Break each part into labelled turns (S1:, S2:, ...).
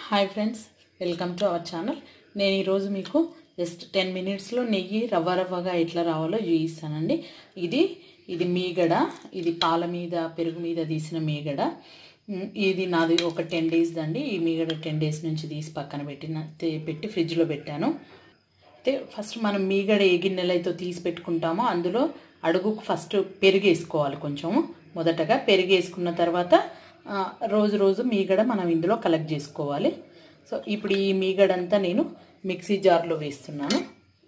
S1: Hi friends, welcome to our channel. నేను ఈరోజు మీకు జస్ట్ 10 మినిట్స్లో నెయ్యి రవ్వగా ఎట్లా రావాలో చూపిస్తానండి. ఇది మీగడ, ఇది పాల మీద పెరుగు మీద తీసిన మీగడ. ఇది నాది ఒక 10 డేస్ దండి. ఈ మీగడ 10 డేస్ నుంచి తీసి పక్కన పెట్టి ఫ్రిడ్జ్లో పెట్టాను. అయితే ఫస్ట్ మనం మీగడ ఏ గిన్నెలైతే తీసి పెట్టుకుంటామో అందులో అడుగుకు ఫస్ట్ పెరుగు వేసుకోవాలి. కొంచెము మొదటగా పెరుగు వేసుకున్న తర్వాత రోజు మీగడ మనం ఇందులో కలెక్ట్ చేసుకోవాలి. సో ఇప్పుడు ఈ మీగడంతా నేను మిక్సీ జార్లో వేస్తున్నాను.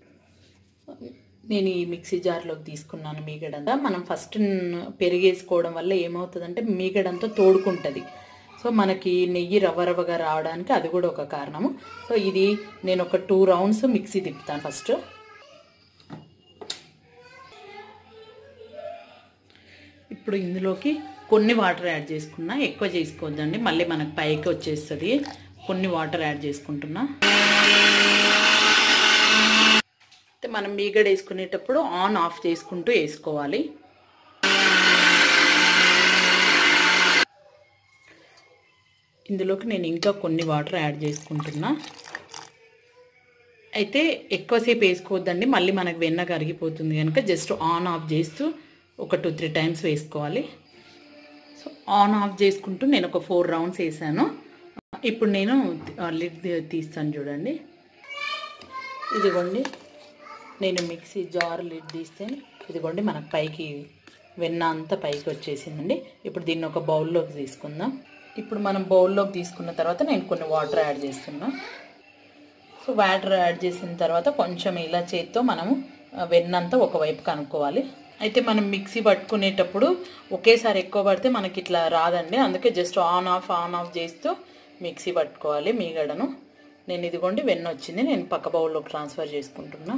S1: నేను ఈ మిక్సీ జార్లోకి తీసుకున్నాను మీగడంతా. మనం ఫస్ట్ పెరుగు వేసుకోవడం వల్ల ఏమవుతుందంటే మీగడంతా తోడుకుంటుంది. సో మనకి నెయ్యి రవ్వగా రావడానికి అది కూడా ఒక కారణము. సో ఇది నేను ఒక 2 రౌండ్స్ మిక్సీ తిప్పుతాను. ఫస్ట్ ఇప్పుడు ఇందులోకి కొన్ని వాటర్ యాడ్ చేసుకున్నా, ఎక్కువ చేసుకోవద్దండి, మళ్ళీ మనకు పైకి వచ్చేస్తుంది. కొన్ని వాటర్ యాడ్ చేసుకుంటున్నా. మనం మీగడ వేసుకునేటప్పుడు ఆన్ ఆఫ్ చేసుకుంటూ వేసుకోవాలి. ఇందులోకి నేను ఇంకా కొన్ని వాటర్ యాడ్ చేసుకుంటున్నా. అయితే ఎక్కువసేపు వేసుకోవద్దండి, మళ్ళీ మనకు వెన్న కరిగిపోతుంది కనుక జస్ట్ ఆన్ ఆఫ్ చేస్తూ ఒక 2-3 టైమ్స్ వేసుకోవాలి. సో ఆన్ ఆఫ్ చేసుకుంటూ నేను ఒక 4 రౌండ్స్ వేసాను. ఇప్పుడు నేను లిడ్ తీస్తాను చూడండి. ఇదిగోండి, నేను మిక్సీ జార్ లిడ్ తీస్తే ఇదిగోండి మనకు పైకి వెన్న అంతా పైకి వచ్చేసిందండి. ఇప్పుడు దీన్ని ఒక బౌల్లోకి తీసుకుందాం. ఇప్పుడు మనం బౌల్లోకి తీసుకున్న తర్వాత నేను కొన్ని వాటర్ యాడ్ చేస్తున్నా. సో వాటర్ యాడ్ చేసిన తర్వాత కొంచెం ఇలా చేత్తో మనము వెన్నంతా ఒకవైపు కనుక్కోవాలి. అయితే మనం మిక్సీ పట్టుకునేటప్పుడు ఒకేసారి ఎక్కువ పడితే మనకి ఇట్లా రాదండి. అందుకే జస్ట్ ఆన్ ఆఫ్ చేస్తూ మిక్సీ పట్టుకోవాలి మీగడను. నేను ఇదిగోండి వెన్న వచ్చింది, నేను పక్క బౌల్లోకి ట్రాన్స్ఫర్ చేసుకుంటున్నా.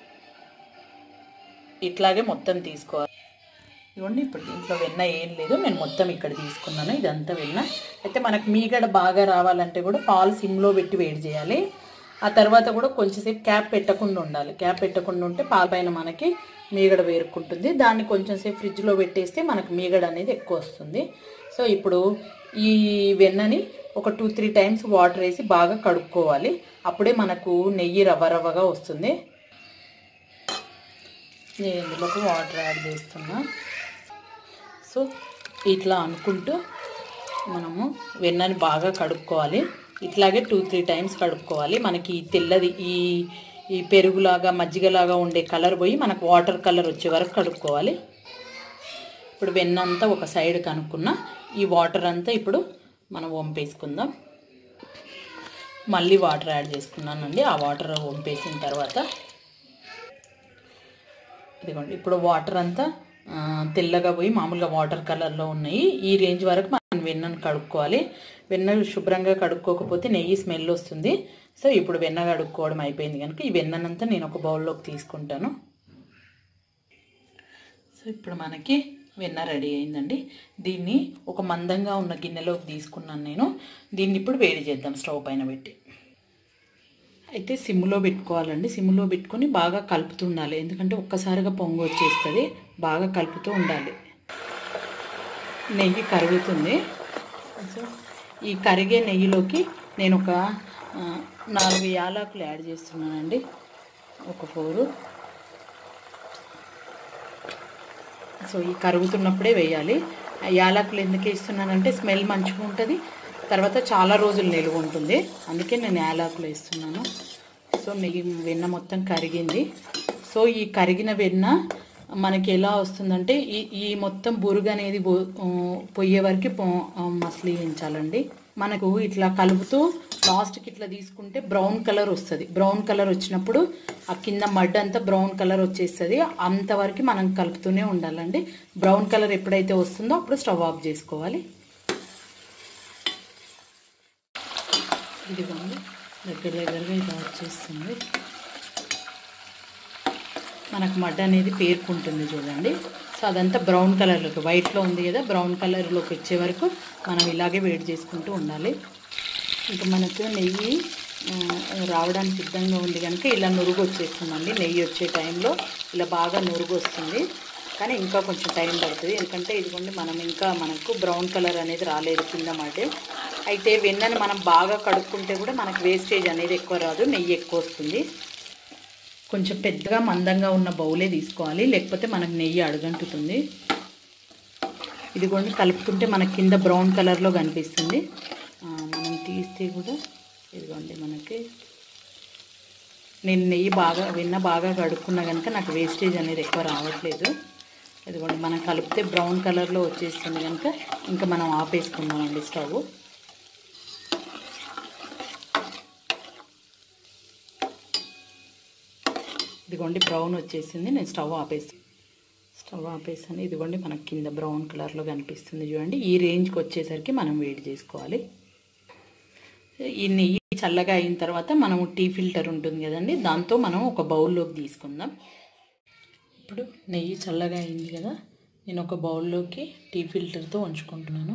S1: ఇట్లాగే మొత్తం తీసుకోవాలి. ఇదిగోండి ఇప్పుడు దీంట్లో వెన్న ఏం లేదు, నేను మొత్తం ఇక్కడ తీసుకున్నాను. ఇదంతా వెన్న. అయితే మనకు మీగడ బాగా రావాలంటే కూడా పాలు సిమ్లో పెట్టి వేడి చేయాలి. ఆ తర్వాత కూడా కొంచెంసేపు క్యాప్ పెట్టకుండా ఉండాలి. క్యాప్ పెట్టకుండా ఉంటే పాల పైన మనకి మీగడ వేరుకుంటుంది. దాన్ని కొంచెంసేపు ఫ్రిడ్జ్లో పెట్టేస్తే మనకు మీగడ అనేది ఎక్కువ వస్తుంది. సో ఇప్పుడు ఈ వెన్నని ఒక 2-3 టైమ్స్ వాటర్ వేసి బాగా కడుక్కోవాలి. అప్పుడే మనకు నెయ్యి రవ్వగా వస్తుంది. నేను ఇందులోకి వాటర్ యాడ్ చేస్తున్నా. సో ఇట్లా అనుకుంటూ మనము వెన్నని బాగా కడుక్కోవాలి. ఇట్లాగే 2-3 టైమ్స్ కడుక్కోవాలి. మనకి తెల్లది ఈ పెరుగులాగా మజ్జిగలాగా ఉండే కలర్ పోయి మనకు వాటర్ కలర్ వచ్చే వరకు కడుక్కోవాలి. ఇప్పుడు వెన్న అంతా ఒక సైడ్ కనుక్కున్న ఈ వాటర్ అంతా ఇప్పుడు మనం వంపేసుకుందాం. మళ్ళీ వాటర్ యాడ్ చేసుకున్నానండి. ఆ వాటర్ వంపేసిన తర్వాత ఇదిగోండి ఇప్పుడు వాటర్ అంతా తెల్లగా పోయి మామూలుగా వాటర్ కలర్లో ఉన్నాయి. ఈ రేంజ్ వరకు మనం వెన్నను కడుక్కోవాలి. వెన్న శుభ్రంగా కడుక్కోకపోతే నెయ్యి స్మెల్ వస్తుంది. సో ఇప్పుడు వెన్న కడుక్కోవడం అయిపోయింది కనుక ఈ వెన్ననంతా నేను ఒక బౌల్లోకి తీసుకుంటాను. సో ఇప్పుడు మనకి వెన్న రెడీ అయిందండి. దీన్ని ఒక మందంగా ఉన్న గిన్నెలోకి తీసుకున్నాను నేను. దీన్ని ఇప్పుడు వేడి చేద్దాం స్టవ్ పైన పెట్టి. అయితే సిమ్లో పెట్టుకోవాలండి. సిమ్లో పెట్టుకొని బాగా కలుపుతుండాలి, ఎందుకంటే ఒక్కసారిగా పొంగు వచ్చేస్తుంది. బాగా కలుపుతూ ఉండాలి. నెయ్యి కరుగుతుంది. సో ఈ కరిగే నెయ్యిలోకి నేను ఒక 4 యాలకులు యాడ్ చేస్తున్నానండి. ఒక 4. సో ఈ కరుగుతున్నప్పుడే వేయాలి. యాలకులు ఎందుకు వేస్తున్నానంటే స్మెల్ మంచిగా ఉంటుంది, తర్వాత చాలా రోజులు నిలువ ఉంటుంది. అందుకే నేను యాలకులు వేస్తున్నాను. సో నెయ్యి వెన్న మొత్తం కరిగింది. సో ఈ కరిగిన వెన్న మనకి ఎలా వస్తుందంటే ఈ మొత్తం బురుగు అనేది పొయ్యే వరకు మసలించాలండి. మనకు ఇట్లా కలుపుతూ లాస్ట్కి ఇట్లా తీసుకుంటే బ్రౌన్ కలర్ వస్తుంది. బ్రౌన్ కలర్ వచ్చినప్పుడు ఆ కింద మడ్ అంతా బ్రౌన్ కలర్ వచ్చేస్తుంది. అంతవరకు మనం కలుపుతూనే ఉండాలండి. బ్రౌన్ కలర్ ఎప్పుడైతే వస్తుందో అప్పుడు స్టవ్ ఆఫ్ చేసుకోవాలి. ఇదిగోండి దగ్గరగా ఇది వచ్చేస్తుంది. మనకు మడ్ అనేది పేర్కొంటుంది చూడండి. సో అదంతా బ్రౌన్ కలర్లోకి, వైట్లో ఉంది కదా, బ్రౌన్ కలర్లోకి వచ్చే వరకు మనం ఇలాగే వేడి చేసుకుంటూ ఉండాలి. ఇంకా మనకు నెయ్యి రావడానికి సిద్ధంగా ఉంది కనుక ఇలా నురుగు వచ్చేస్తుందండి. నెయ్యి వచ్చే టైంలో ఇలా బాగా నురుగు వస్తుంది. కానీ ఇంకా కొంచెం టైం పడుతుంది, ఎందుకంటే ఇదిగోండి మనకు బ్రౌన్ కలర్ అనేది రాలేదు కింద మాట. అయితే వెన్నను మనం బాగా కడుక్కుంటే కూడా మనకు వేస్టేజ్ అనేది ఎక్కువ రాదు, నెయ్యి ఎక్కువ వస్తుంది. కొంచెం పెద్దగా మందంగా ఉన్న బౌలే తీసుకోవాలి, లేకపోతే మనకు నెయ్యి అడుగంటుతుంది. ఇదిగోండి కలుపుతుంటే మనకి కింద బ్రౌన్ కలర్లో కనిపిస్తుంది. మనం తీస్తే కూడా ఇదిగోండి నేను వెన్న బాగా కడుక్కున్నా కనుక నాకు వేస్టేజ్ అనేది ఎక్కువ రావట్లేదు. ఇదిగోండి మనం కలిపితే బ్రౌన్ కలర్లో వచ్చేస్తుంది కనుక ఇంకా మనం ఆపేసుకుందామండి స్టవ్. ఇదిగోండి బ్రౌన్ వచ్చేసింది, నేను స్టవ్ ఆపేసాను. ఇదిగోండి మనకి కింద బ్రౌన్ కలర్లో కనిపిస్తుంది చూడండి. ఈ రేంజ్కి వచ్చేసరికి మనం వేడి చేసుకోవాలి. ఈ నెయ్యి చల్లగా అయిన తర్వాత మనం టీ ఫిల్టర్ ఉంటుంది కదండి, దాంతో మనం ఒక బౌల్లోకి తీసుకుందాం. ఇప్పుడు నెయ్యి చల్లగా అయింది కదా, నేను ఒక బౌల్లోకి టీ ఫిల్టర్తో ఉంచుకుంటున్నాను.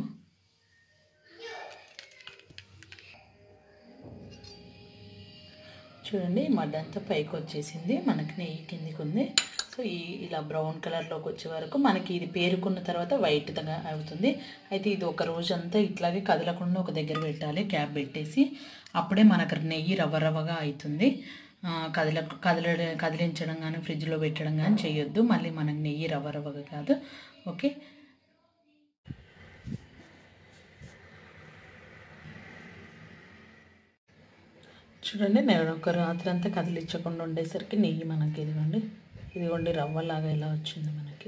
S1: చూడండి మడ్డంతా పైకి వచ్చేసింది, మనకి నెయ్యి కిందికి ఉంది. సో ఇలా బ్రౌన్ కలర్లోకి వచ్చే వరకు మనకి ఇది పేరుకున్న తర్వాత వైట్గా అవుతుంది. అయితే ఇది ఒక రోజంతా ఇట్లాగే కదలకుండా ఒక దగ్గర పెట్టాలి, క్యాప్ పెట్టేసి. అప్పుడే మనకు నెయ్యి రవ్వగా అవుతుంది. కదిలించడం కానీ ఫ్రిడ్జ్లో పెట్టడం కానీ చేయొద్దు, మళ్ళీ మనకు నెయ్యి రవ్వగా కాదు. ఓకే, చూడండి నేను ఒక రాత్రి అంతా కదిలించకుండా ఉండేసరికి నెయ్యి మనకి ఇదిగోండి రవ్వలాగా ఎలా వచ్చింది మనకి.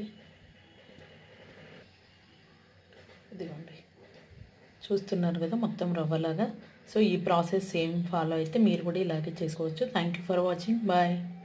S1: ఇదిగోండి చూస్తున్నారు కదా మొత్తం రవ్వలాగా. సో ఈ ప్రాసెస్ సేమ్ ఫాలో అయితే మీరు కూడా ఇలాగే చేసుకోవచ్చు. Thank you for watching, bye.